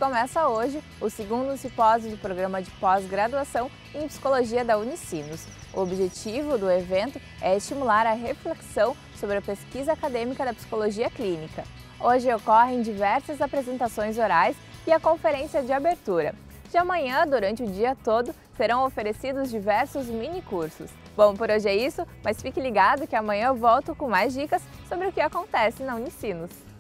começa hoje o segundo simpósio do programa de pós-graduação em Psicologia da Unicinos. O objetivo do evento é estimular a reflexão sobre a pesquisa acadêmica da psicologia clínica. Hoje ocorrem diversas apresentações orais e a conferência de abertura. De amanhã, durante o dia todo, serão oferecidos diversos mini-cursos. Bom, por hoje é isso, mas fique ligado que amanhã eu volto com mais dicas sobre o que acontece na Unicinos.